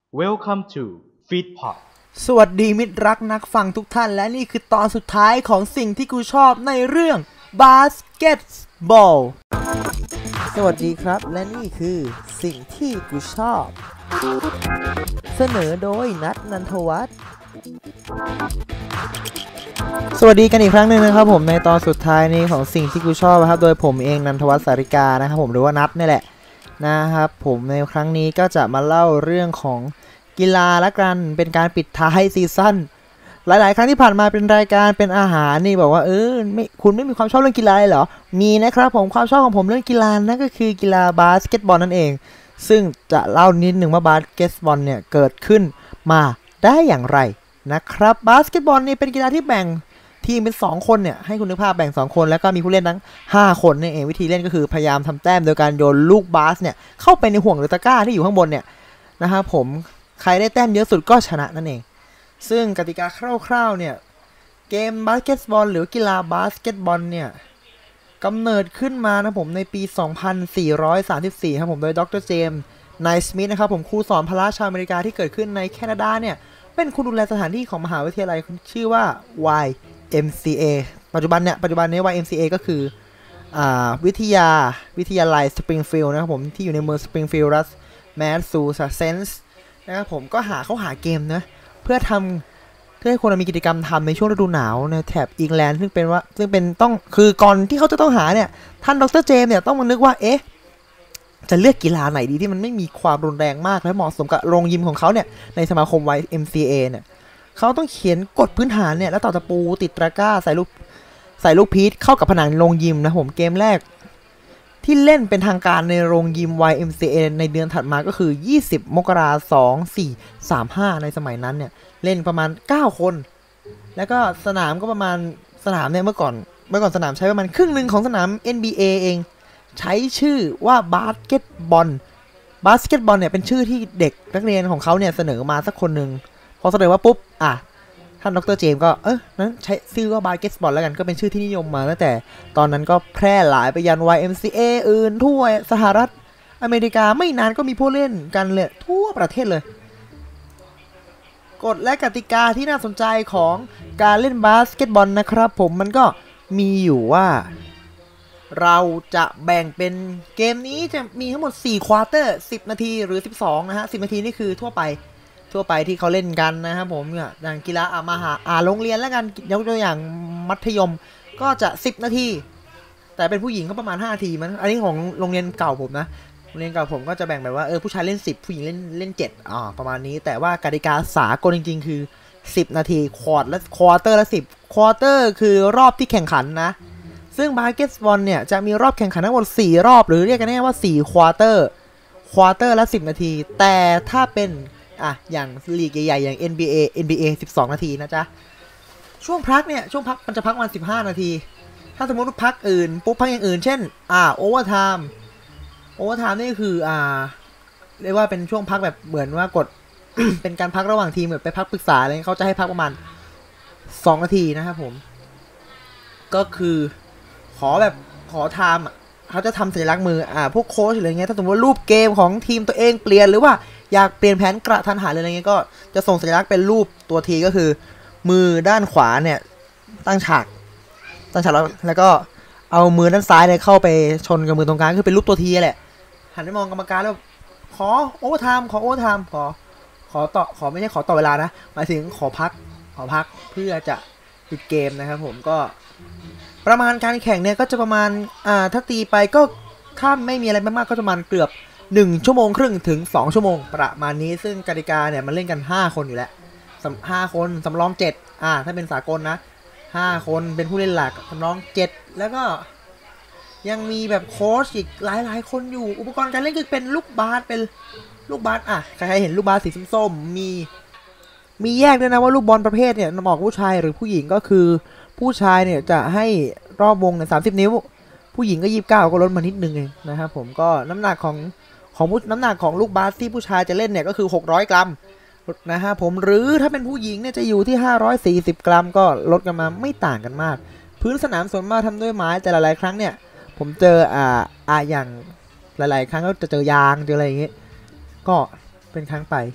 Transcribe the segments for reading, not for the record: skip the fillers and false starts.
Welcome to Feedpot สวัสดีมิตรรักนักฟังทุกท่านและนี่คือตอนสุดท้ายของสิ่งที่กูชอบในเรื่องบาสเกตบอลสวัสดีครับและนี่คือสิ่งที่กูชอบเสนอโดยนัทนันทวัฒน์สวัสดีกันอีกครั้งหนึ่งนะครับผมในตอนสุดท้ายนี้ของสิ่งที่กูชอบครับโดยผมเองนันทวัฒน์สาริกานะครับผมหรือว่านัทนี่แหละนะครับผมในครั้งนี้ก็จะมาเล่าเรื่องของกีฬาละกันเป็นการปิดท้ายซีซั่นหลายๆครั้งที่ผ่านมาเป็นรายการเป็นอาหารนี่บอกว่าคุณไม่มีความชอบเรื่องกีฬาเหรอมีนะครับผมความชอบของผมเรื่องกีฬานั่นก็คือกีฬาบาสเกตบอลนั่นเองซึ่งจะเล่านิดหนึ่งว่าบาสเกตบอลเนี่ยเกิดขึ้นมาได้อย่างไรนะครับบาสเกตบอลนี่เป็นกีฬาที่แบ่งทีมเป็น2คนเนี่ยให้คุณนึกภาพแบ่ง2คนแล้วก็มีผู้เล่นทั้ง5คนนี่เองวิธีเล่นก็คือพยายามทำแต้มโดยการโยนลูกบาสเนี่ยเข้าไปในห่วงหรือตะกร้าที่อยู่ข้างบนเนี่ยนะครับผมใครได้แต้มเยอะสุดก็ชนะนั่นเองซึ่งกติกาคร่าวๆเนี่ยเกมบาสเกตบอลหรือกีฬาบาสเกตบอลเนี่ยกำเนิดขึ้นมานะผมในปี 2434 ครับผมโดยดร.เจมส์ไนสมิธนะครับผมครูสอนพละชาวอเมริกาที่เกิดขึ้นในแคนาดาเนี่ยเป็นคนดูแลสถานที่ของมหาวิทยาลัยชื่อว่า YMCA ปัจจุบันนี้ YMCA ก็คือวิทยาลัยสปริงฟิลด์นะครับผมที่อยู่ในเมืองสปริงฟิลด์รัฐแมสซูเซนส์นะครับผมก็เขาหาเกมนะเพื่อให้คนมีกิจกรรมทำในช่วงฤดูหนาวในแถบอิงแลนด์ซึ่งเป็นต้องคือก่อนที่เขาจะต้องหาเนี่ยท่านดร.เจมส์เนี่ยต้องมานึกว่าจะเลือกกีฬาไหนดีที่มันไม่มีความรุนแรงมากและเหมาะสมกับโรงยิมของเขาเนี่ยในสมาคม YMCA เนี่ยเขาต้องเขียนกฎพื้นฐานเนี่ยแล้วต่อตะปูติดตะกร้าใส่ลูกพีชเข้ากับผนังโรงยิมนะผมเกมแรกที่เล่นเป็นทางการในโรงยิม YMCA ในเดือนถัดมาก็คือ20 มกราคม 2435ในสมัยนั้นเนี่ยเล่นประมาณ9คนแล้วก็สนามก็ประมาณสนามเนี่ยเมื่อก่อนสนามใช้ประมาณครึ่งนึงของสนาม NBA เองใช้ชื่อว่าบาสเกตบอลเนี่ยเป็นชื่อที่เด็กนักเรียนของเขาเนี่ยเสนอมาสักคนนึงพอเสนอว่าปุ๊บท่านดร.เจมส์ก็นั้นใช้ชื่อว่าบาสเกตบอลแล้วกันก็เป็นชื่อที่นิยมมาตั้งแต่ตอนนั้นก็แพร่หลายไปยัน YMCA อื่นทั่วสหรัฐอเมริกาไม่นานก็มีผู้เล่นกันเลยทั่วประเทศเลยกฎและกติกาที่น่าสนใจของการเล่นบาสเกตบอลนะครับผมมันก็มีอยู่ว่าเราจะแบ่งเป็นเกมนี้จะมีทั้งหมด4ควอเตอร์10นาทีหรือ12นะฮะ10นาทีนี่คือทั่วไปที่เขาเล่นกันนะครับผมเนี่ยอย่างกีฬาโรงเรียนแล้วกันยกตัวอย่างมัธยมก็จะ10นาทีแต่เป็นผู้หญิงก็ประมาณ5นาทีมันอันนี้ของโรงเรียนเก่าผมนะโรงเรียนเก่าผมก็จะแบ่งแบบว่าผู้ชายเล่น10ผู้หญิงเล่น7ประมาณนี้แต่ว่ากติกาสากลจริงๆคือ10นาทีควอเตอร์ละ10ควอเตอร์คือรอบที่แข่งขันนะซึ่งบาสเกตบอลเนี่ยจะมีรอบแข่งขันทั้งหมด4รอบหรือเรียกกันง่ายๆว่า4ควอเตอร์ละ10นาทีแต่ถ้าเป็นอย่างลีกใหญ่ๆอย่าง NBA 12นาทีนะจ๊ะช่วงพักมันจะพักวัน15นาทีถ้าสมมติพักอื่นปุ๊บพักอย่างอื่นเช่นโอเวอร์ไทม์นี่คือเรียกว่าเป็นช่วงพักแบบเหมือนว่ากด เป็นการพักระหว่างทีมแบบไปพักปรึกษาอะไรเขาจะให้พักประมาณ2นาทีนะครับผมก็คือขอไทม์เขาจะทำสัญลักษณ์มือพวกโค้ชอะไรเงี้ยถ้าสมมติว่ารูปเกมของทีมตัวเองเปลี่ยนหรือว่าอยากเปลี่ยนแผนกระทันหันอะไรเงี้ยก็จะส่งสัญลักษณ์เป็นรูปตัวทีก็คือมือด้านขวาเนี่ยตั้งฉากแล้วก็เอามือด้านซ้ายเนี่ยเข้าไปชนกับมือตรงกลางคือเป็นรูปตัวทีแหละหันไปมองกรรมการแล้วขอโอเวอร์ไทม์ขอไม่ใช่ขอต่อเวลานะหมายถึงขอพักเพื่อจะหยุดเกมนะครับผมก็ประมาณการแข่งเนี่ยก็จะประมาณถ้าตีไปก็ถ้าไม่มีอะไรมากๆก็จะประมาณเกือบ1ชั่วโมงครึ่งถึง2ชั่วโมงประมาณนี้ซึ่งกติกาเนี่ยมันเล่นกัน5คนอยู่แล้ว5คนสำรอง7ถ้าเป็นสากลนะ5คนเป็นผู้เล่นหลักสำรอง7แล้วก็ยังมีแบบโค้ชอีกหลายคนอยู่อุปกรณ์การเล่นคือเป็นลูกบาสใครเห็นลูกบาสสีส้มๆมีแยกด้วยนะว่าลูกบอลประเภทเนี่ยเหมาะกับผู้ชายหรือผู้หญิงก็คือผู้ชายเนี่ยจะให้รอบวงเนี่ย30นิ้วผู้หญิงก็29ก็ลดมานิดนึงเองนะครับผมก็น้ำหนักของลูกบาสที่ผู้ชายจะเล่นเนี่ยก็คือ600กรัมนะฮะผมหรือถ้าเป็นผู้หญิงเนี่ยจะอยู่ที่540กรัมก็ลดกันมาไม่ต่างกันมากพื้นสนามส่วนมากทำด้วยไม้แต่หลายๆครั้งเนี่ยผมเจออย่างหลายๆครั้งก็จะเจอยางเจออะไรอย่างเงี้ยก็เป็นครั้งไป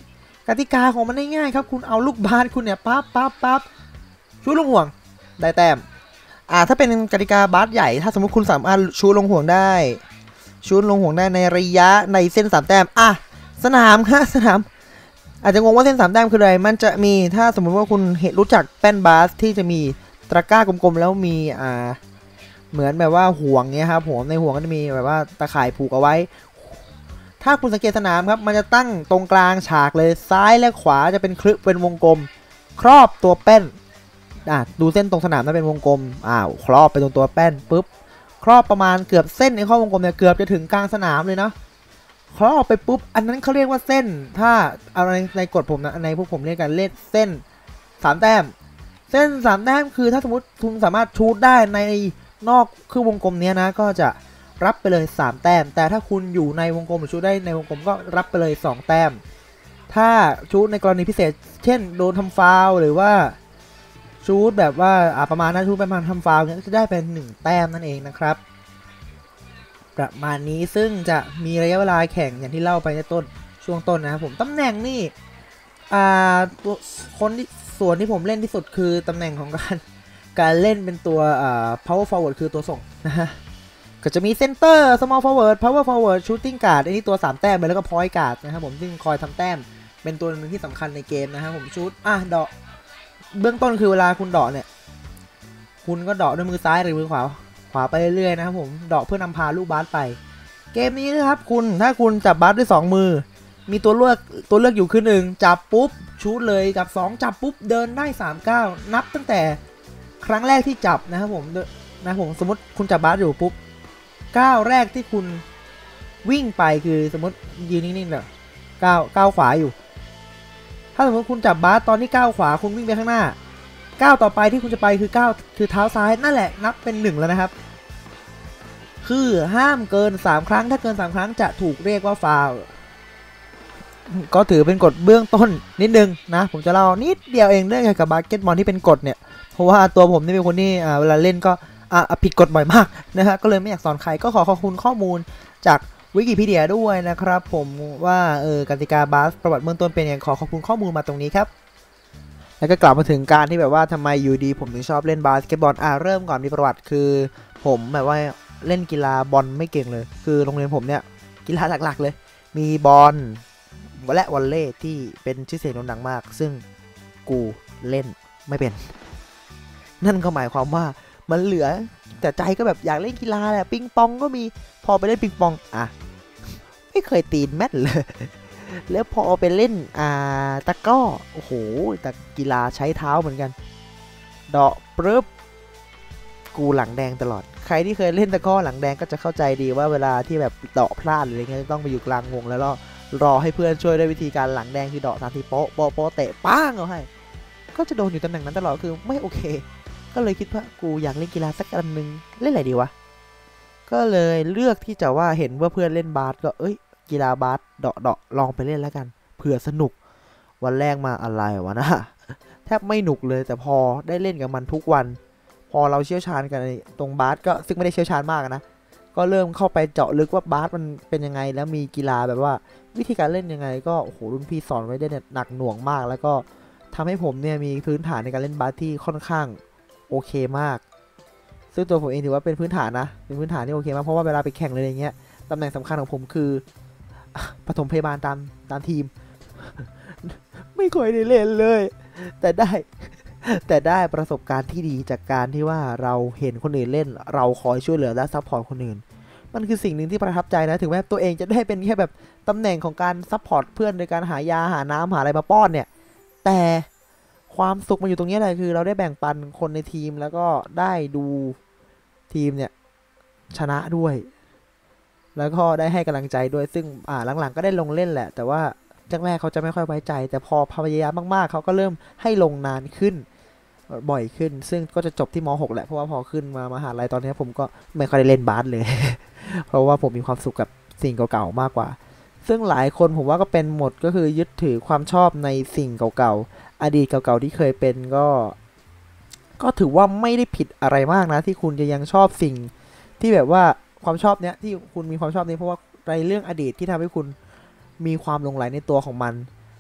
กติกาของมันง่ายๆครับคุณเอาลูกบาสคุณเนี่ยปั๊บชูลงห่วงได้แต้มถ้าเป็นกติกาบาสใหญ่ถ้าสมมติคุณสามารถชูลงห่วงได้ชูลงห่วงได้ในระยะในเส้น3 แต้มสนามฮะสนามอาจจะงงว่าเส้น3 แต้มคืออะไรมันจะมีถ้าสมมุติว่าคุณเห็นรู้จักแป้นบาสที่จะมีตะกร้ากลมๆแล้วมีเหมือนแบบว่าห่วงเนี้ยครับผมในห่วงก็จะมีแบบว่าตะข่ายผูกเอาไว้ถ้าคุณสังเกตสนามครับมันจะตั้งตรงกลางฉากเลยซ้ายและขวาจะเป็นเป็นวงกลมครอบตัวแป้นดูเส้นตรงสนามนั้นเป็นวงกลมครอบไปตรงตัวแป้นปุ๊บครอบประมาณเกือบเส้นในข้อวงกลมเนี่ยเกือบจะถึงกลางสนามเลยเนาะครอบไปปุ๊บอันนั้นเขาเรียกว่าเส้นถ้าเอาในกฎผมนะในพวกผมเรียกกันเล่นเส้น3 แต้มเส้น3 แต้มคือถ้าสมมติคุณสามารถชูดได้ในนอกคือวงกลมนี้นะก็จะรับไปเลย3 แต้มแต่ถ้าคุณอยู่ในวงกลมหรือชูดได้ในวงกลมก็รับไปเลย2 แต้มถ้าชูดในกรณีพิเศษเช่นโดนทำฟาวล์หรือว่าชูดแบบว่าประมาณนั้นชูดประมาณทำฟาวล์เนี่ยจะได้เป็น1 แต้มนั่นเองนะครับประมาณนี้ซึ่งจะมีระยะเวลาแข่งอย่างที่เล่าไปในช่วงต้นนะครับผมตำแหน่งนี่ตัวคนที่ส่วนที่ผมเล่นที่สุดคือตำแหน่งของการเล่นเป็นตัวpower forward คือตัวส่งนะฮะก็จะมี center small forward power forward shooting guard อันนี้ตัว3 แต้มไปแล้วก็ point guard นะครับผมซึ่งคอยทำแต้มเป็นตัวหนึ่งที่สำคัญในเกมนะครับผมชูดเดาะเบื้องต้นคือเวลาคุณเดาะเนี่ยคุณก็เดาะด้วยมือซ้ายหรือมือขวาไปเรื่อยๆนะครับผมเดาะเพื่อนำพาลูกบาสไปเกมนี้นะครับถ้าคุณจับบาสด้วย2 มือมีตัวเลือกอยู่คือ1จับปุ๊บชูดเลยจับ2จับปุ๊บเดินได้3 ก้าวนับตั้งแต่ครั้งแรกที่จับนะครับผมสมมติคุณจับบาสอยู่ปุ๊บก้าวแรกที่คุณวิ่งไปคือสมมติยืนนิ่งๆเลยก้าวขวาอยู่ถ้าสมมติคุณจับบาสตอนที่ก้าวขวาคุณวิ่งไปข้างหน้าก้าวต่อไปที่คุณจะไปคือก้าวคือเท้าซ้ายนั่นแหละนับเป็น1แล้วนะครับคือห้ามเกิน3 ครั้งถ้าเกิน3 ครั้งจะถูกเรียกว่าฟาวล์ก็ถือเป็นกฎเบื้องต้นนิดนึงนะผมจะเล่านิดเดียวเองเรื่องเกี่ยวกับบาสเกตบอลที่เป็นกฎเนี่ยเพราะว่าตัวผมนี่เป็นคนที่เวลาเล่นก็ผิดกฎบ่อยมากนะฮะก็เลยไม่อยากสอนใครก็ขอบคุณข้อมูลจากวิกิพีเดียด้วยนะครับผมว่ากติกาบาสประวัติเบื้องต้นเป็นอย่างขอบคุณข้อมูลมาตรงนี้ครับแล้วก็กลับมาถึงการที่แบบว่าทำไมอยู่ดีผมถึงชอบเล่นบาสเกตบอลเริ่มก่อนมีประวัติคือผมแบบว่าเล่นกีฬาบอลไม่เก่งเลยคือโรงเรียนผมเนี่ยกีฬาหลักๆเลยมีบอลและวอลเลย์ที่เป็นชื่อเสียงโด่งดังมากซึ่งกูเล่นไม่เป็นนั่นก็หมายความว่ามันเหลือแต่ใจก็แบบอยากเล่นกีฬาแหละปิงปองก็มีพอไปเล่นปิงปองไม่เคยตีนแม่นเลยแล้วพอไปเล่นตะก้อโอ้โหแต่กีฬาใช้เท้าเหมือนกันเดาะปึ๊บกูหลังแดงตลอดใครที่เคยเล่นตะก้อหลังแดงก็จะเข้าใจดีว่าเวลาที่แบบเดาะพลาดอะไรเงี้ยต้องไปอยู่กลางวงแล้วรอให้เพื่อนช่วยด้วยวิธีการหลังแดงคือเดาะ3 ทีโป๊ะเตะป้างเอาให้ก็จะโดนอยู่ตำแหน่งนั้นตลอดคือไม่โอเคก็เลยคิดว่ากูอยากเล่นกีฬาสักอันนึงเล่นอะไรดีวะก็เลยเลือกที่จะว่าเห็นว่าเพื่อนเล่นบาสก็กีฬาบาสเดาะลองไปเล่นแล้วกันเผื่อสนุกวันแรกมาอะไรวะนะแทบไม่หนุกเลยแต่พอได้เล่นกับมันทุกวันพอเราเชี่ยวชาญกันตรงบาสก็ซึ่งไม่ได้เชี่ยวชาญมากนะก็เริ่มเข้าไปเจาะลึกว่าบาสมันเป็นยังไงแล้วมีกีฬาแบบว่าวิธีการเล่นยังไงก็โอ้โหรุ่นพี่สอนไว้ได้หนักหน่วงมากแล้วก็ทำให้ผมเนี่ยมีพื้นฐานในการเล่นบาสที่ค่อนข้างโอเคมากซึ่งตัวผมเองถือว่าเป็นพื้นฐานนะเป็นพื้นฐานที่โอเคมากเพราะว่าเวลาไปแข่งเลยอย่างเงี้ยตำแหน่งสำคัญของผมคือปฐมพยาบาลตามทีม ไม่ค่อยได้เล่นเลยแต่ได้ประสบการณ์ที่ดีจากการที่ว่าเราเห็นคนอื่นเล่นเราคอยช่วยเหลือและซัพพอร์ตคนอื่นมันคือสิ่งหนึ่งที่ประทับใจนะถึงแม้ตัวเองจะได้เป็นแค่แบบตำแหน่งของการซัพพอร์ตเพื่อนโดยการหายาหาน้ำหาอะไรมาป้อนเนี่ยแต่ความสุขมันอยู่ตรงนี้แหละคือเราได้แบ่งปันคนในทีมแล้วก็ได้ดูทีมเนี่ยชนะด้วยแล้วก็ได้ให้กำลังใจด้วยซึ่งหลังๆก็ได้ลงเล่นแหละแต่ว่าแรกเขาจะไม่ค่อยไว้ใจแต่พอพยายามมากๆเขาก็เริ่มให้ลงนานขึ้นบ่อยขึ้นซึ่งก็จะจบที่ม.6 แหละเพราะว่าพอขึ้นมามหาลัยตอนนี้ผมก็ไม่ค่อยได้เล่นบาสเลย เพราะว่าผมมีความสุขกับสิ่งเก่าๆมากกว่าซึ่งหลายคนผมว่าก็เป็นหมดก็คือยึดถือความชอบในสิ่งเก่าๆอดีตเก่าๆที่เคยเป็นก็ถือว่าไม่ได้ผิดอะไรมากนะที่คุณจะยังชอบสิ่งที่แบบว่าความชอบเนี้ยที่คุณมีความชอบนี้เพราะว่าในเรื่องอดีตที่ทำให้คุณมีความหลงใหลในตัวของมัน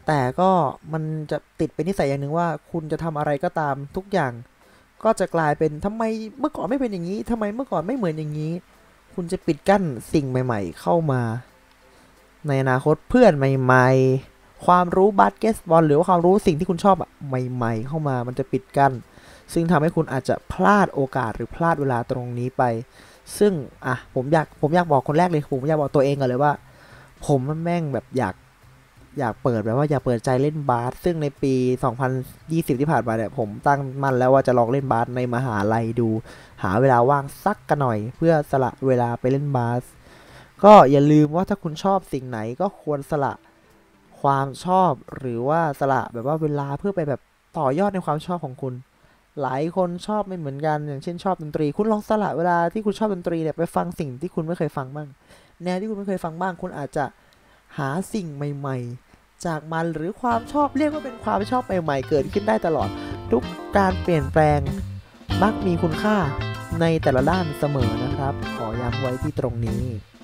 แต่ก็มันจะติดเป็นนิสัยอย่างหนึ่งว่าคุณจะทำอะไรก็ตามทุกอย่างก็จะกลายเป็นทำไมเมื่อก่อนไม่เป็นอย่างนี้ทำไมเมื่อก่อนไม่เหมือนอย่างนี้คุณจะปิดกั้นสิ่งใหม่ๆเข้ามาในอนาคตเพื่อนใหม่ๆความรู้บาสเกตบอลหรือว่าความรู้สิ่งที่คุณชอบใหม่ๆเข้ามามันจะปิดกั้นซึ่งทำให้คุณอาจจะพลาดโอกาสหรือพลาดเวลาตรงนี้ไปซึ่งผมอยากบอกคนแรกเลยผมอยากบอกตัวเองก่อนเลยว่าผมแม่งแบบอยากเปิดแบบว่าอยากเปิดใจเล่นบาสซึ่งในปี 2020 ที่ผ่านมาเนี่ยผมตั้งมั่นแล้วว่าจะลองเล่นบาสในมหาลัยดูหาเวลาว่างสักกันหน่อยเพื่อสละเวลาไปเล่นบาสก็อย่าลืมว่าถ้าคุณชอบสิ่งไหนก็ควรสละความชอบหรือว่าสละแบบว่าเวลาเพื่อไปแบบต่อยอดในความชอบของคุณหลายคนชอบไม่เหมือนกันอย่างเช่นชอบดนตรีคุณลองสละเวลาที่คุณชอบดนตรีเนี่ยไปฟังสิ่งที่คุณไม่เคยฟังบ้างแนวที่คุณไม่เคยฟังบ้างคุณอาจจะหาสิ่งใหม่ๆจากมันหรือความชอบเรียกว่าเป็นความชอบใหม่ๆเกิดขึ้นได้ตลอดทุกการเปลี่ยนแปลงมักมีคุณค่าในแต่ละด้านเสมอนะครับขอย้ำไว้ที่ตรงนี้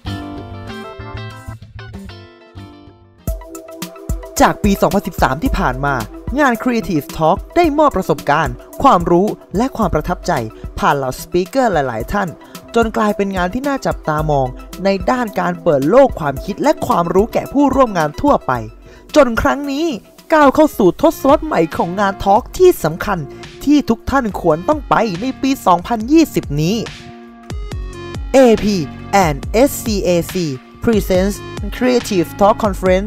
จากปี 2013 ที่ผ่านมางาน Creative Talk ได้มอบประสบการณ์ความรู้และความประทับใจผ่านเหล่าสปีกเกอร์หลายๆท่านจนกลายเป็นงานที่น่าจับตามองในด้านการเปิดโลกความคิดและความรู้แก่ผู้ร่วมงานทั่วไปจนครั้งนี้ก้าวเข้าสู่ทศวรรษใหม่ของงานทอล์กที่สำคัญที่ทุกท่านควรต้องไปในปี 2020 นี้ AP and SCAC Presents Creative Talk Conference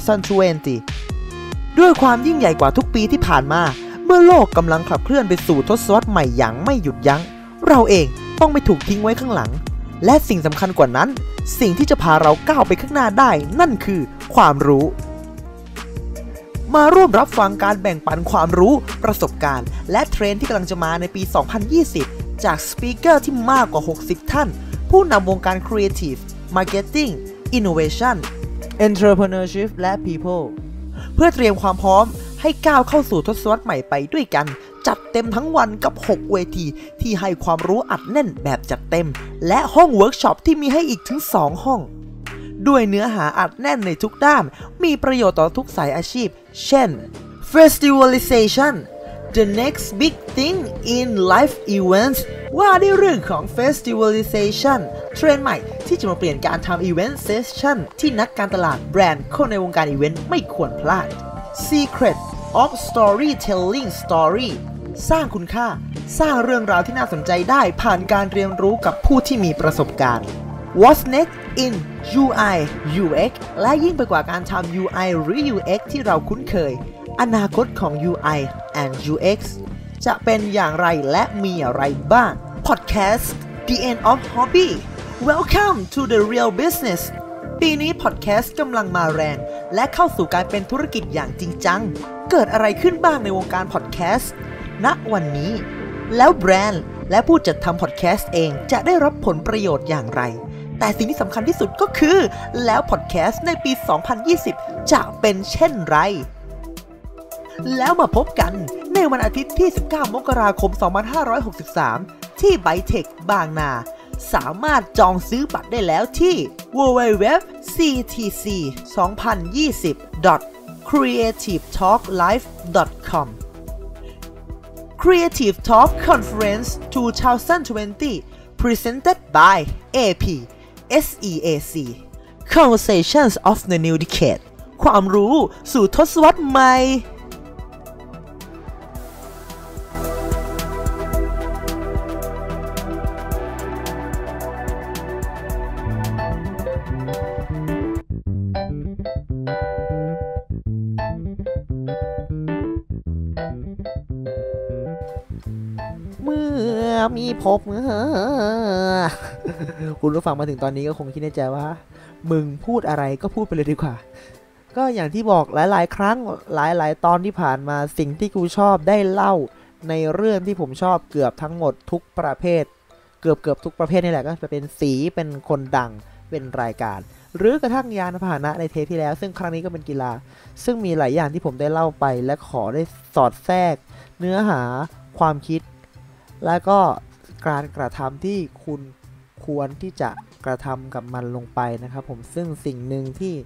2020 ด้วยความยิ่งใหญ่กว่าทุกปีที่ผ่านมาเมื่อโลกกำลังขับเคลื่อนไปสู่ทศวรรษใหม่อย่างไม่หยุดยั้งเราเองต้องไม่ถูกทิ้งไว้ข้างหลังและสิ่งสำคัญกว่านั้นสิ่งที่จะพาเราก้าวไปข้างหน้าได้นั่นคือความรู้มาร่วมรับฟังการแบ่งปันความรู้ประสบการณ์และเทรนด์ที่กำลังจะมาในปี 2020 จากสปีกเกอร์ที่มากกว่า 60 ท่านผู้นำวงการ Creative Marketing Innovation Entrepreneurship และ People เพื่อเตรียมความพร้อมให้ก้าวเข้าสู่ทศวรรษใหม่ไปด้วยกันจัดเต็มทั้งวันกับ 6 เวทีที่ให้ความรู้อัดแน่นแบบจัดเต็มและห้องเวิร์กช็อปที่มีให้อีกถึง 2 ห้องด้วยเนื้อหาอัดแน่นในทุกด้านมีประโยชน์ต่อทุกสายอาชีพเช่น Festivalization The next big thing in life events ว่าด้วยเรื่องของ Festivalization เทรนด์ใหม่ที่จะมาเปลี่ยนการทำ Event Session ที่นักการตลาดแบรนด์คนในวงการอีเวนต์ไม่ควรพลาด Secret of Storytelling Story สร้างคุณค่าสร้างเรื่องราวที่น่าสนใจได้ผ่านการเรียนรู้กับผู้ที่มีประสบการณ์ What's next in UI UX และยิ่งไปกว่าการทำ UI หรือ UX ที่เราคุ้นเคยอนาคตของ UI and UX จะเป็นอย่างไรและมีอะไรบ้าง Podcast The End of Hobby Welcome to the Real Business ปีนี้ Podcast กำลังมาแรงและเข้าสู่การเป็นธุรกิจอย่างจริงจังเกิดอะไรขึ้นบ้างในวงการ Podcast ณวันนี้แล้วแบรนด์และผู้จัดทำ Podcast เองจะได้รับผลประโยชน์อย่างไรแต่สิ่งที่สำคัญที่สุดก็คือแล้ว Podcast ในปี 2020 จะเป็นเช่นไรแล้วมาพบกันในวันอาทิตย์ที่ 19 มกราคม 2563 ที่ไบเทคบางนาสามารถจองซื้อบัตรได้แล้วที่ www.ctc2020.creativetalklive.com Creative Talk Conference 2020 Presented by AP SEAC Conversations of the New Decade ความรู้สู่ทศวรรษใหม่เมื่อมีพบคุณผู้ฟังมาถึงตอนนี้ก็คงคิดในใจว่ามึงพูดอะไรก็พูดไปเลยดีกว่าก็อย่างที่บอกหลายๆครั้งหลายๆตอนที่ผ่านมาสิ่งที่กูชอบได้เล่าในเรื่องที่ผมชอบเกือบทั้งหมดทุกประเภทเกือบทุกประเภทนี่แหละก็จะเป็นสีเป็นคนดังเป็นรายการหรือกระทั่งยานพาหนะในเทปที่แล้วซึ่งครั้งนี้ก็เป็นกีฬาซึ่งมีหลายอย่างที่ผมได้เล่าไปและขอได้สอดแทรกเนื้อหาความคิดและก็การกระทำที่คุณควรที่จะกระทำกับมันลงไปนะครับผมซึ่งสิ่งหนึ่งที่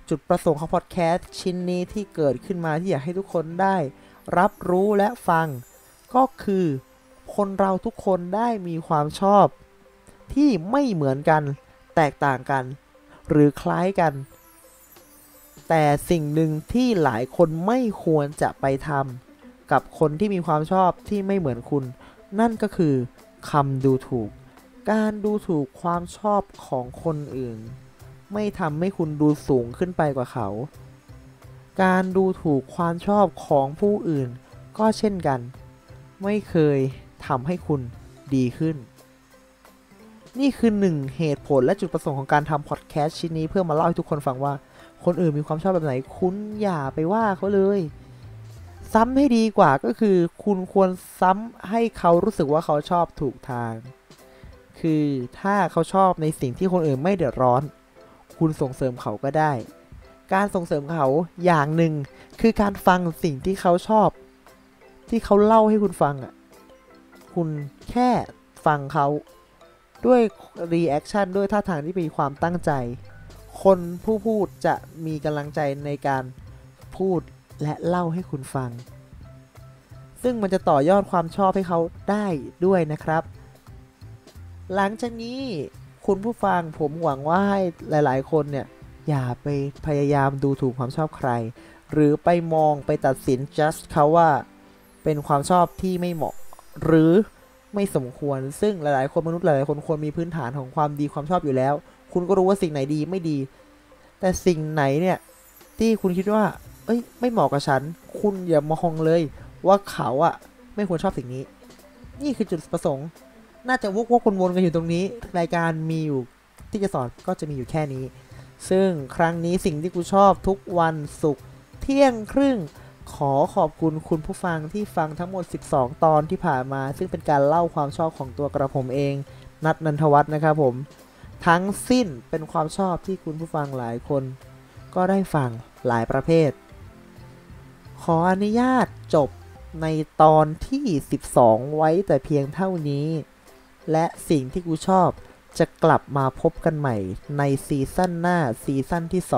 จุดประสงค์ของพอดแคสต์ชิ้นนี้ที่เกิดขึ้นมาที่อยากให้ทุกคนได้รับรู้และฟังก็คือคนเราทุกคนได้มีความชอบที่ไม่เหมือนกันแตกต่างกันหรือคล้ายกันแต่สิ่งหนึ่งที่หลายคนไม่ควรจะไปทำกับคนที่มีความชอบที่ไม่เหมือนคุณนั่นก็คือคำดูถูกการดูถูกความชอบของคนอื่นไม่ทำให้คุณดูสูงขึ้นไปกว่าเขาการดูถูกความชอบของผู้อื่นก็เช่นกันไม่เคยทำให้คุณดีขึ้นนี่คือหนึ่งเหตุผลและจุดประสงค์ของการทำพอดแคสต์ชิ้นนี้เพื่อมาเล่าให้ทุกคนฟังว่าคนอื่นมีความชอบแบบไหนคุณอย่าไปว่าเขาเลยซ้ำให้ดีกว่าก็คือคุณควรซ้ำให้เขารู้สึกว่าเขาชอบถูกทางคือถ้าเขาชอบในสิ่งที่คนอื่นไม่เดือดร้อนคุณส่งเสริมเขาก็ได้การส่งเสริมเขาอย่างหนึ่งคือการฟังสิ่งที่เขาชอบที่เขาเล่าให้คุณฟังอ่ะคุณแค่ฟังเขาด้วยรีแอคชั่นด้วยท่าทางที่มีความตั้งใจคนผู้พูดจะมีกำลังใจในการพูดและเล่าให้คุณฟังซึ่งมันจะต่อยอดความชอบให้เขาได้ด้วยนะครับหลังจากนี้คุณผู้ฟังผมหวังว่าให้หลายๆคนเนี่ยอย่าไปพยายามดูถูกความชอบใครหรือไปมองไปตัดสิน just เขาว่าเป็นความชอบที่ไม่เหมาะหรือไม่สมควรซึ่งหลายๆคนมนุษย์หลายๆคนควรมีพื้นฐานของความดีความชอบอยู่แล้วคุณก็รู้ว่าสิ่งไหนดีไม่ดีแต่สิ่งไหนเนี่ยที่คุณคิดว่าไม่เหมาะกับฉันคุณอย่ามองเลยว่าเขาอะไม่ควรชอบสิ่งนี้นี่คือจุดประสงค์น่าจะวกวนๆกันอยู่ตรงนี้รายการมีอยู่ที่จะสอนก็จะมีอยู่แค่นี้ซึ่งครั้งนี้สิ่งที่กูชอบทุกวันศุกร์เที่ยงครึ่งขอขอบคุณคุณผู้ฟังที่ฟังทั้งหมด12ตอนที่ผ่านมาซึ่งเป็นการเล่าความชอบของตัวกระผมเองนัทนันทวัฒน์นะครับผมทั้งสิ้นเป็นความชอบที่คุณผู้ฟังหลายคนก็ได้ฟังหลายประเภทขออนุญาตจบในตอนที่12ไว้แต่เพียงเท่านี้และสิ่งที่กูชอบจะกลับมาพบกันใหม่ในซีซั่นหน้าซีซั่นที่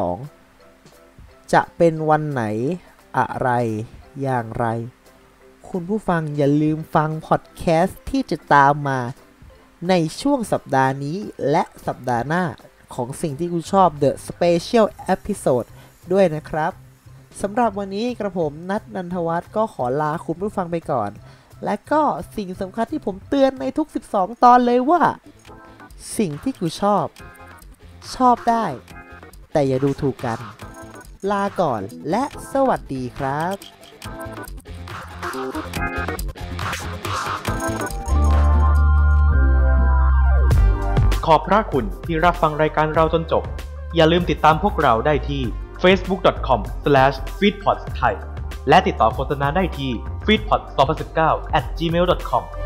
2จะเป็นวันไหนอะไรอย่างไรคุณผู้ฟังอย่าลืมฟังพอดแคสต์ที่จะตามมาในช่วงสัปดาห์นี้และสัปดาห์หน้าของสิ่งที่กูชอบ The Special Episode ด้วยนะครับสำหรับวันนี้กระผมนัทนันทวัฒน์ก็ขอลาคุณผู้ฟังไปก่อนและก็สิ่งสำคัญที่ผมเตือนในทุก12ตอนเลยว่าสิ่งที่กูชอบได้แต่อย่าดูถูกกันลาก่อนและสวัสดีครับขอบพระคุณที่รับฟังรายการเราจนจบอย่าลืมติดตามพวกเราได้ที่ facebook.com/feedpods thai และติดต่อโฆษณาได้ที่ feedpods2019@gmail.com